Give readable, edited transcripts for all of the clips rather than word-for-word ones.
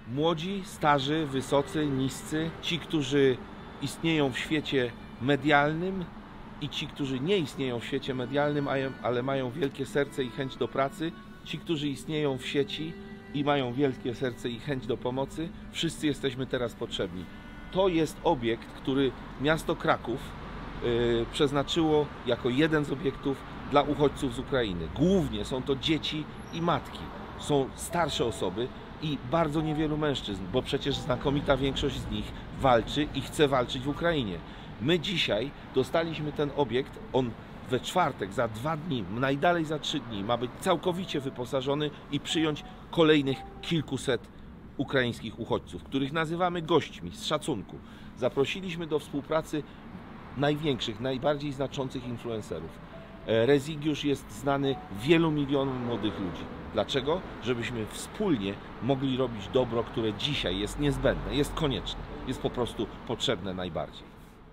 Młodzi, starzy, wysocy, niscy, ci, którzy istnieją w świecie medialnym i ci, którzy nie istnieją w świecie medialnym, ale mają wielkie serce i chęć do pracy, ci, którzy istnieją w sieci i mają wielkie serce i chęć do pomocy, wszyscy jesteśmy teraz potrzebni. To jest obiekt, który miasto Kraków przeznaczyło jako jeden z obiektów dla uchodźców z Ukrainy. Głównie są to dzieci i matki, są starsze osoby i bardzo niewielu mężczyzn, bo przecież znakomita większość z nich walczy i chce walczyć w Ukrainie. My dzisiaj dostaliśmy ten obiekt, on we czwartek, za 2 dni, najdalej za 3 dni ma być całkowicie wyposażony i przyjąć kolejnych kilkuset ukraińskich uchodźców, których nazywamy gośćmi z szacunku. Zaprosiliśmy do współpracy największych, najbardziej znaczących influencerów. Rezygiusz jest znany wielu milionom młodych ludzi. Dlaczego? Żebyśmy wspólnie mogli robić dobro, które dzisiaj jest niezbędne, jest konieczne, jest po prostu potrzebne najbardziej.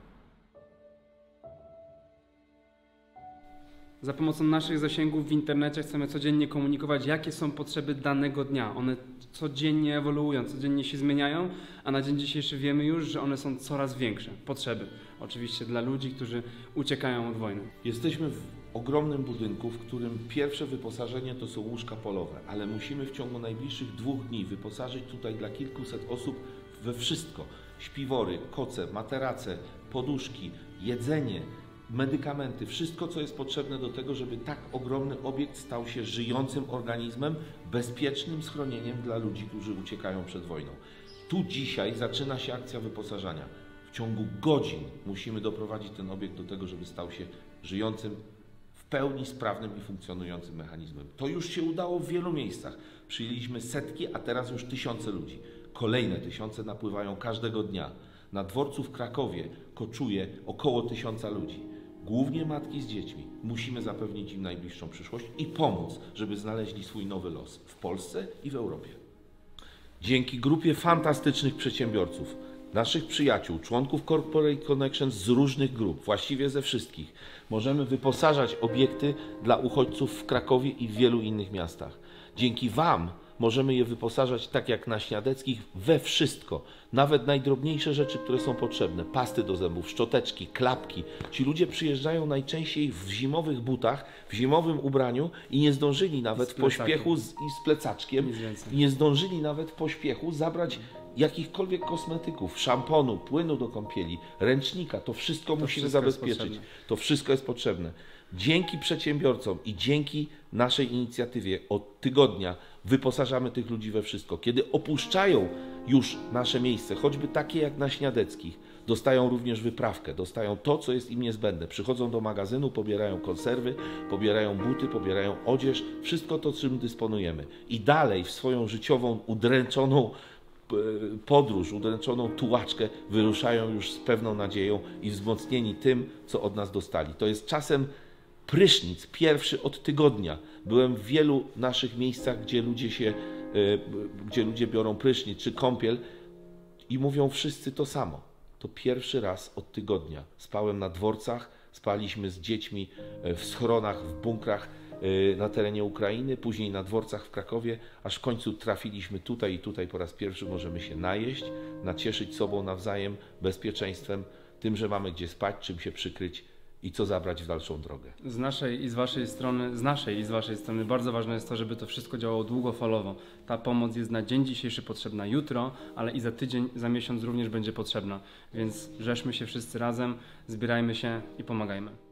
Za pomocą naszych zasięgów w internecie chcemy codziennie komunikować, jakie są potrzeby danego dnia. One codziennie ewoluują, codziennie się zmieniają, a na dzień dzisiejszy wiemy już, że one są coraz większe. Potrzeby. Oczywiście dla ludzi, którzy uciekają od wojny. Jesteśmy w ogromnym budynku, w którym pierwsze wyposażenie to są łóżka polowe, ale musimy w ciągu najbliższych 2 dni wyposażyć tutaj dla kilkuset osób we wszystko. Śpiwory, koce, materace, poduszki, jedzenie, medykamenty, wszystko, co jest potrzebne do tego, żeby tak ogromny obiekt stał się żyjącym organizmem, bezpiecznym schronieniem dla ludzi, którzy uciekają przed wojną. Tu dzisiaj zaczyna się akcja wyposażania. W ciągu godzin musimy doprowadzić ten obiekt do tego, żeby stał się żyjącym, w pełni sprawnym i funkcjonującym mechanizmem. To już się udało w wielu miejscach. Przyjęliśmy setki, a teraz już tysiące ludzi. Kolejne tysiące napływają każdego dnia. Na dworcu w Krakowie koczuje około 1000 ludzi. Głównie matki z dziećmi. Musimy zapewnić im najbliższą przyszłość i pomóc, żeby znaleźli swój nowy los w Polsce i w Europie. Dzięki grupie fantastycznych przedsiębiorców, naszych przyjaciół, członków Corporate Connections z różnych grup, właściwie ze wszystkich, możemy wyposażać obiekty dla uchodźców w Krakowie i w wielu innych miastach. Dzięki Wam możemy je wyposażać, tak jak na Śniadeckich, we wszystko. Nawet najdrobniejsze rzeczy, które są potrzebne. Pasty do zębów, szczoteczki, klapki. Ci ludzie przyjeżdżają najczęściej w zimowych butach, w zimowym ubraniu i nie zdążyli nawet w pośpiechu z plecaczkiem, i nie zdążyli nawet w pośpiechu zabrać jakichkolwiek kosmetyków, szamponu, płynu do kąpieli, ręcznika. To wszystko musimy zabezpieczyć. To wszystko jest potrzebne. Dzięki przedsiębiorcom i dzięki naszej inicjatywie od tygodnia wyposażamy tych ludzi we wszystko. Kiedy opuszczają już nasze miejsce, choćby takie jak na Śniadeckich, dostają również wyprawkę, dostają to, co jest im niezbędne. Przychodzą do magazynu, pobierają konserwy, pobierają buty, pobierają odzież, wszystko to, czym dysponujemy. I dalej w swoją życiową, udręczoną podróż, udręczoną tułaczkę wyruszają już z pewną nadzieją i wzmocnieni tym, co od nas dostali. To jest czasem prysznic, pierwszy od tygodnia. Byłem w wielu naszych miejscach, gdzie ludzie biorą prysznic czy kąpiel i mówią wszyscy to samo. To pierwszy raz od tygodnia. Spałem na dworcach, spaliśmy z dziećmi w schronach, w bunkrach na terenie Ukrainy, później na dworcach w Krakowie, aż w końcu trafiliśmy tutaj i tutaj po raz pierwszy możemy się najeść, nacieszyć sobą nawzajem, bezpieczeństwem, tym, że mamy gdzie spać, czym się przykryć i co zabrać w dalszą drogę. Z naszej i z waszej strony bardzo ważne jest to, żeby to wszystko działało długofalowo. Ta pomoc jest na dzień dzisiejszy potrzebna jutro, ale i za tydzień, za miesiąc również będzie potrzebna. Więc rzeszmy się wszyscy razem, zbierajmy się i pomagajmy.